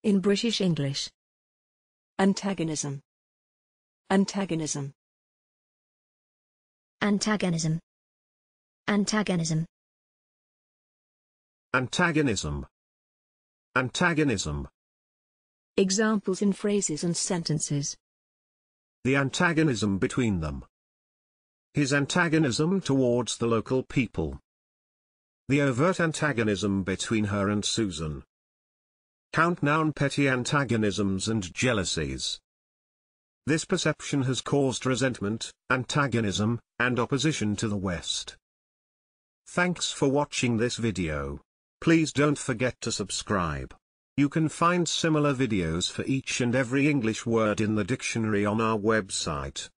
In British English. Antagonism. Antagonism. Antagonism. Antagonism. Antagonism. Antagonism. Examples in phrases and sentences. The antagonism between them. His antagonism towards the local people. The overt antagonism between her and Susan. Count noun petty antagonisms and jealousies. This perception has caused resentment, antagonism, and opposition to the West. Thanks for watching this video. Please don't forget to subscribe. You can find similar videos for each and every English word in the dictionary on our website.